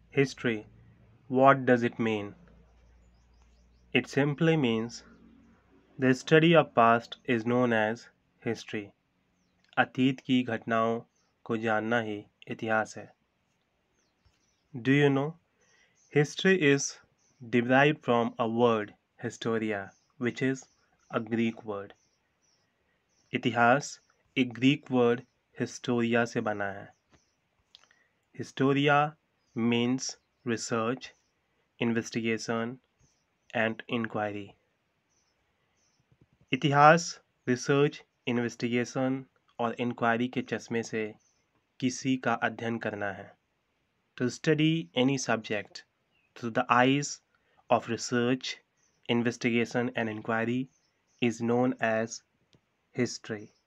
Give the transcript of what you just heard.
History. What does it mean? It simply means the study of past is known as history. अतीत की घटनाओं को जानना ही इतिहास है. Do you know? History is derived from a word historia, which is a Greek word. इतिहास एक Greek word historia से बना है. Historia means research, investigation and inquiry. इतिहास रिसर्च, इन्वेस्टिगेशन और इंक्वायरी के चश्मे से किसी का अध्ययन करना है. To study any subject through the eyes of research, investigation and inquiry is known as history.